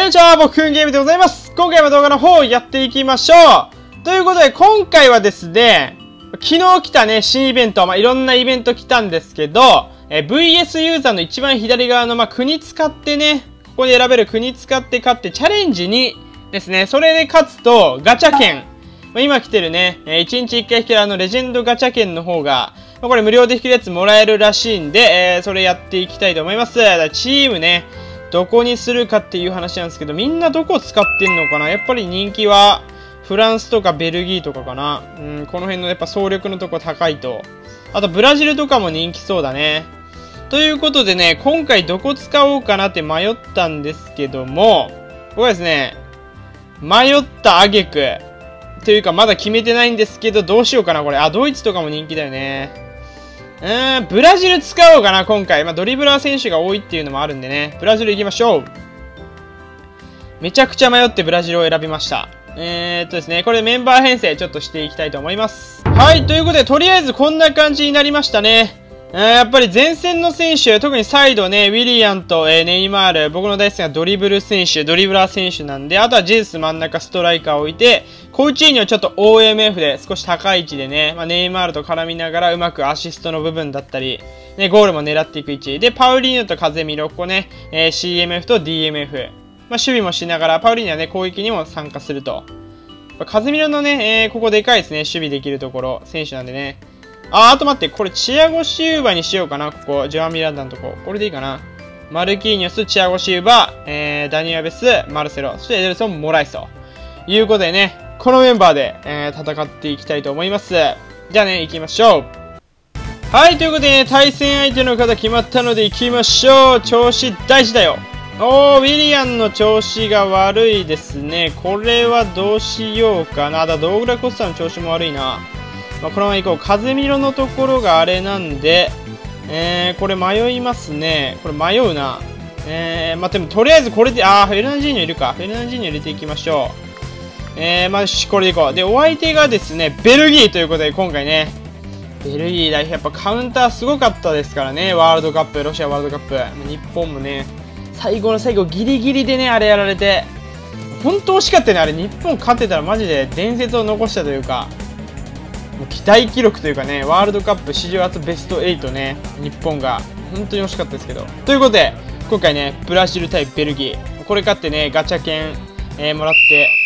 にちは、僕くんゲームでございます。今回も動画の方をやっていきましょう。ということで、今回はですね、昨日来たね、新イベント、いろんなイベント来たんですけど、VS ユーザーの一番左側の、国使ってね、ここに選べる国使って勝ってチャレンジにですね、それで勝つとガチャ券、今来てるね、1日1回引けるレジェンドガチャ券の方が、これ無料で引けるやつもらえるらしいんで、それやっていきたいと思います。チームね、どこにするかっていう話なんですけど、みんなどこ使ってんのかな。やっぱり人気はフランスとかベルギーとかかな。この辺のやっぱ総力のとこ高いと。あとブラジルとかも人気そうだね。ということでね、今回どこ使おうかなって迷ったんですけども、ここはですね、迷った挙句というかまだ決めてないんですけど、どうしようかなこれ。ドイツとかも人気だよね。ブラジル使おうかな、今回。ドリブラー選手が多いっていうのもあるんでね。ブラジル行きましょう。めちゃくちゃ迷ってブラジルを選びました。ですね、これメンバー編成ちょっとしていきたいと思います。はい、ということで、とりあえずこんな感じになりましたね。やっぱり前線の選手、特にサイドね、ウィリアンと、ネイマール、僕の大好きなドリブル選手、ドリブラー選手なんで、あとはジェズス真ん中ストライカーを置いて、コウチーニョちょっと OMF で少し高い位置でね、ネイマールと絡みながらうまくアシストの部分だったり、ね、ゴールも狙っていく位置。で、パウリーノとカゼミロ、ここね、CMF と DMF。守備もしながら、パウリーノはね、攻撃にも参加すると。カゼミロのね、ここでかいですね、守備できるところ、選手なんでね。あと待って、これチアゴシウバにしようかな、ここ。ジョアン・ミランダのとこ。これでいいかな。マルキーニョス、チアゴシウバ、ダニアベス、マルセロ、そしてエデルソン・モライスということでね、このメンバーで、戦っていきたいと思います。じゃあね、行きましょう。はい、ということでね、対戦相手の方決まったので行きましょう。調子大事だよ。ウィリアンの調子が悪いですね。これはどうしようかな。ドーグラコスタの調子も悪いな。このまま行こう。カゼミロのところがあれなんで、これ迷いますね。これ迷うな。でもとりあえずこれで、フェルナンジーニョいるか。フェルナンジーニョ入れていきましょう。これでいこう。で、お相手がですね、ベルギーということで、今回ね、ベルギー代表、やっぱカウンターすごかったですからね、ワールドカップ、ロシアワールドカップ。日本もね、最後の最後、ギリギリでね、あれやられて、本当惜しかったよね、あれ。日本勝ってたらマジで伝説を残したというか、もう期待記録というかね、ワールドカップ史上初ベスト8ね、日本が、本当に惜しかったですけど。ということで、今回ね、ブラジル対ベルギー。これ勝ってね、ガチャ券、もらって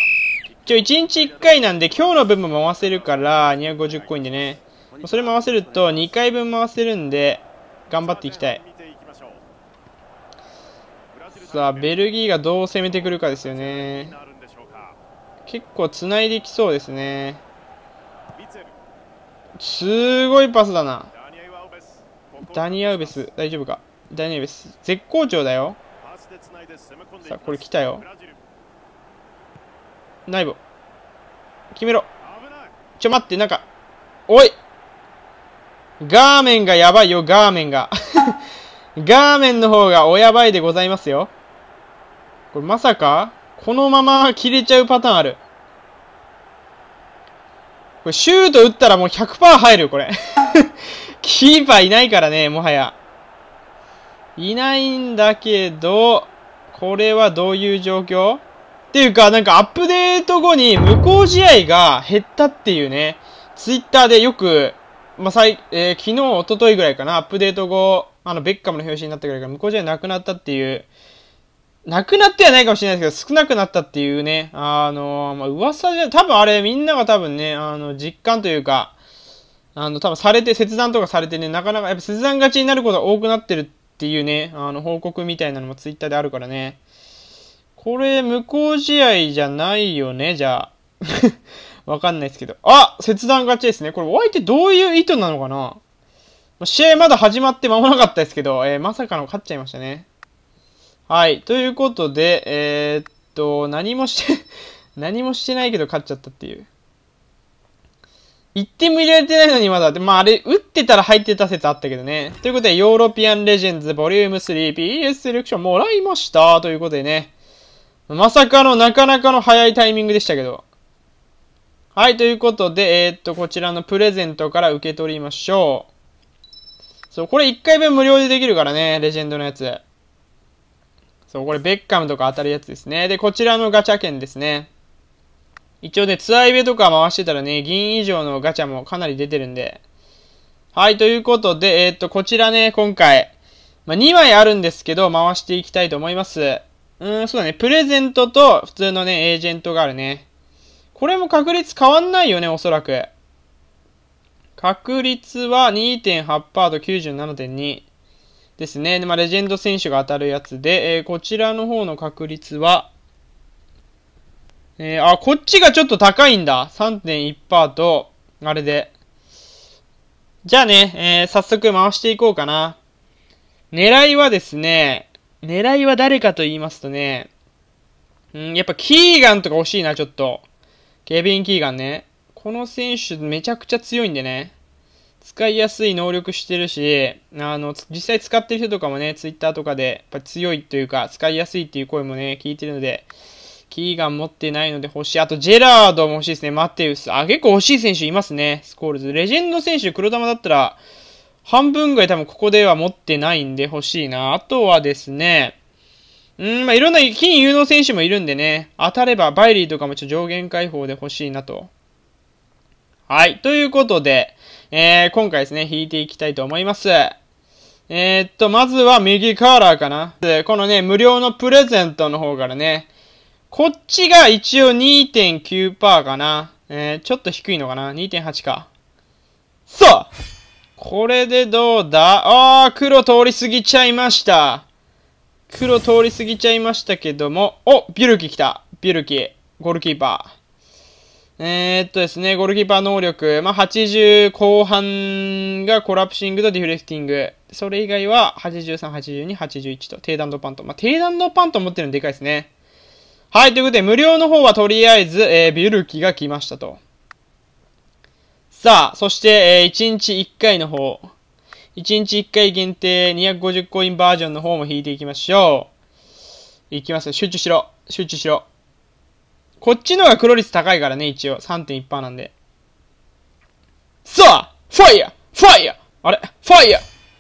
、1日1回なんで、今日の分も回せるから、250コインでね、それ回せると2回分回せるんで、頑張っていきたい。さあ、ベルギーがどう攻めてくるかですよね。結構繋いできそうですね。すごいパスだな。ダニアウベス、大丈夫か。ダニアウベス、絶好調だよ。さあ、これ来たよ。ナイボ。決めろ。待って、おいガーメンがやばいよ、ガーメンが。ガーメンの方がおやばいでございますよ。これまさかこのまま切れちゃうパターンある。これシュート打ったらもう 100% 入るよ、これ。キーパーいないからね、もはや。いないんだけど、これはどういう状況っていうか、アップデート後に無効試合が減ったっていうね、ツイッターでよく、昨日、一昨日ぐらいかな、アップデート後、ベッカムの表紙になったぐらいから無効試合なくなったっていう、なくなってはないかもしれないですけど、少なくなったっていうね、噂じゃ、多分あれ、みんなが多分ね、実感というか、多分されて、切断とかされてね、なかなか、やっぱ切断勝ちになることが多くなってるっていうね、報告みたいなのもツイッターであるからね。これ、無効試合じゃないよね、じゃあ。わかんないですけど。切断勝ちですね。これ、お相手どういう意図なのかな。試合まだ始まって間もなかったですけど、まさかの勝っちゃいましたね。はい。ということで、何もしてないけど勝っちゃったっていう。1点も入れられてないのにまだ、あれ、打ってたら入ってた説あったけどね。ということで、ヨーロピアンレジェンズボリューム 3PS セレクションもらいました。ということでね。まさかのなかなかの早いタイミングでしたけど。はい。ということで、こちらのプレゼントから受け取りましょう。そう、これ1回分無料でできるからね。レジェンドのやつ。 そう、これベッカムとか当たるやつですね。で、こちらのガチャ券ですね。一応ね、ツアーイベとか回してたらね、銀以上のガチャもかなり出てるんで。はい、ということで、こちらね、今回、2枚あるんですけど、回していきたいと思います。そうだね、プレゼントと普通のね、エージェントがあるね。これも確率変わんないよね、おそらく。確率は 2.8% と 97.2 ですね。で、レジェンド選手が当たるやつで、こちらの方の確率は、こっちがちょっと高いんだ。3.1% と、あれで。じゃあね、早速回していこうかな。狙いはですね、狙いは誰かと言いますとね、やっぱキーガンとか欲しいな、ちょっと。ケビン・キーガンね。この選手めちゃくちゃ強いんでね。使いやすい能力してるし、実際使ってる人とかもね、ツイッターとかで、やっぱ強いというか、使いやすいっていう声もね、聞いてるので、キーガン持ってないので欲しい。あと、ジェラードも欲しいですね。マテウス。結構欲しい選手いますね。スコールズ。レジェンド選手、黒玉だったら、半分ぐらい多分ここでは持ってないんで欲しいな。あとはですね、いろんな金有能選手もいるんでね、当たればバイリーとかも上限解放で欲しいなと。はい。ということで、今回ですね、引いていきたいと思います。まずは右カーラーかな。このね、無料のプレゼントの方からね、こっちが一応 2.9% かな。ちょっと低いのかな。2.8 か。さあこれでどうだ？黒通り過ぎちゃいました。黒通り過ぎちゃいましたけども、ビュルキ来た。ビュルキ、ゴールキーパー。ですね、ゴールキーパー能力、80後半がコラプシングとディフレクティング。それ以外は83、82、81と、低弾道パント。低弾道パント持ってるのでかいですね。はい、ということで、無料の方はとりあえず、ビュルキが来ましたと。さあ、そして、1日1回の方。1日1回限定250コインバージョンの方も引いていきましょう。いきますよ。集中しろ。集中しろ。こっちの方が黒率高いからね、一応。3.1% なんで。さあファイヤーファイヤーあれファイヤ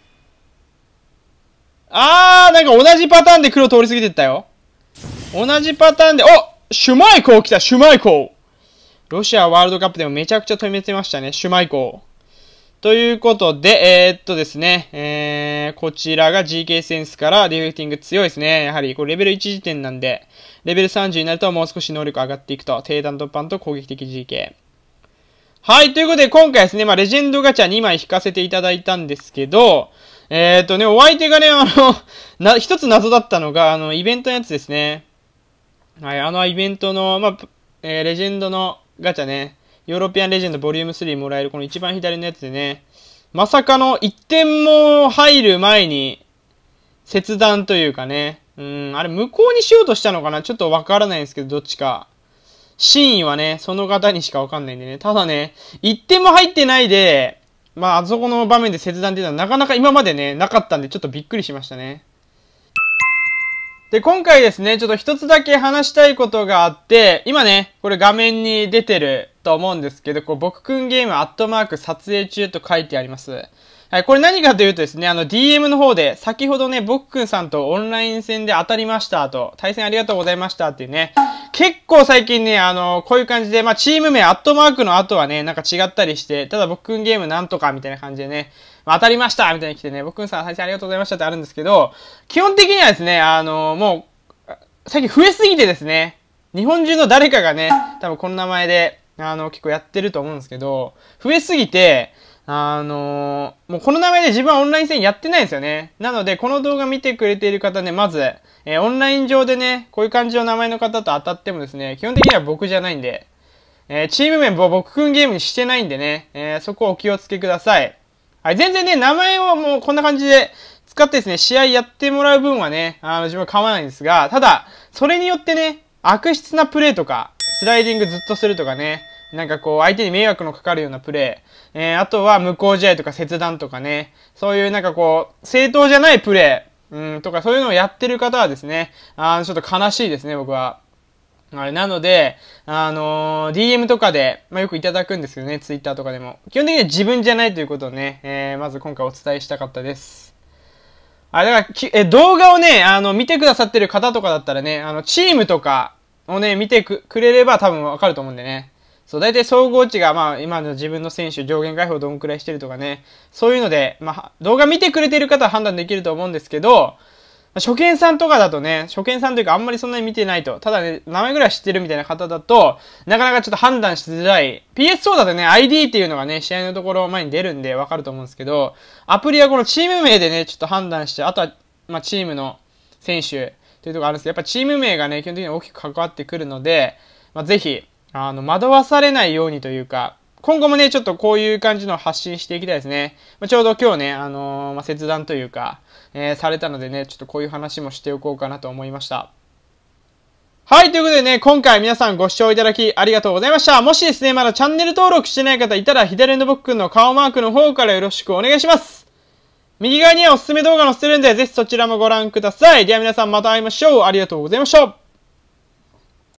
ーなんか同じパターンで黒通り過ぎてったよ。同じパターンで、シュマイコー来たシュマイコーロシアワールドカップでもめちゃくちゃ止めてましたね。シュマイコー。ということで、ですね、こちらが GK センスからディフェクティング強いですね。やはり、これレベル1時点なんで、レベル30になるともう少し能力上がっていくと。低弾突破と攻撃的 GK。はい、ということで今回ですね、レジェンドガチャ2枚引かせていただいたんですけど、お相手がね、一つ謎だったのが、イベントのやつですね。はい、イベントの、レジェンドのガチャね。ヨーロピアンレジェンドボリューム3もらえるこの一番左のやつでね、まさかの1点も入る前に、切断というかね、あれ無効にしようとしたのかなちょっとわからないんですけど、どっちか。真意はね、その方にしかわかんないんでね。ただね、1点も入ってないで、あそこの場面で切断っていうのはなかなか今までね、なかったんでちょっとびっくりしましたね。で、今回ですね、ちょっと一つだけ話したいことがあって、今ね、これ画面に出てると思うんですけど、僕くんゲーム@撮影中と書いてあります。はい、これ何かというとですね、DM の方で、先ほどね、僕くんさんとオンライン戦で当たりましたと、対戦ありがとうございましたっていうね、結構最近ね、こういう感じで、チーム名@の後はね、なんか違ったりして、ただ僕くんゲームなんとかみたいな感じでね、当たりましたみたいに来てね、僕くんさん対戦ありがとうございましたってあるんですけど、基本的にはですね、もう、最近増えすぎてですね、日本中の誰かがね、多分この名前で、結構やってると思うんですけど、増えすぎて、もうこの名前で自分はオンライン戦やってないんですよね。なので、この動画見てくれている方ね、まず、オンライン上でね、こういう感じの名前の方と当たってもですね、基本的には僕じゃないんで、チーム名も僕くんゲームにしてないんでね、そこをお気をつけください。はい、全然ね、名前をもうこんな感じで使ってですね、試合やってもらう分はね、自分は構わないんですが、ただ、それによってね、悪質なプレーとか、スライディングずっとするとかね、なんかこう、相手に迷惑のかかるようなプレー、あとは無効試合とか切断とかね、そういうなんかこう、正当じゃないプレー、とかそういうのをやってる方はですね、ちょっと悲しいですね、僕は。はい、なので、DM とかで、よくいただくんですけどね、Twitter とかでも。基本的には自分じゃないということをね、まず今回お伝えしたかったです。 だから動画をね、見てくださってる方とかだったらね、チームとかをね、見てくれれば多分わかると思うんでね。そう、大体総合値が、まあ、今の自分の選手上限解放どんくらいしてるとかね、そういうので、まあ、動画見てくれてる方は判断できると思うんですけど、初見さんとかだとね、初見さんというかあんまりそんなに見てないと、ただね、名前ぐらい知ってるみたいな方だと、なかなかちょっと判断しづらい。PSO だとね、ID っていうのがね、試合のところ前に出るんでわかると思うんですけど、アプリはこのチーム名でね、ちょっと判断して、あとは、まあ、チームの選手というところがあるんですけど、やっぱチーム名がね、基本的に大きく関わってくるので、まあ、ぜひ、惑わされないようにというか、今後もね、ちょっとこういう感じの発信していきたいですね。まあ、ちょうど今日ね、まあ、切断というか、されたのでね、ちょっとこういう話もしておこうかなと思いました。はい、ということでね、今回皆さんご視聴いただきありがとうございました。もしですね、まだチャンネル登録してない方いたら、左の僕の顔マークの方からよろしくお願いします。右側にはおすすめ動画載せてるんで、ぜひそちらもご覧ください。では皆さんまた会いましょう。ありがとうございました。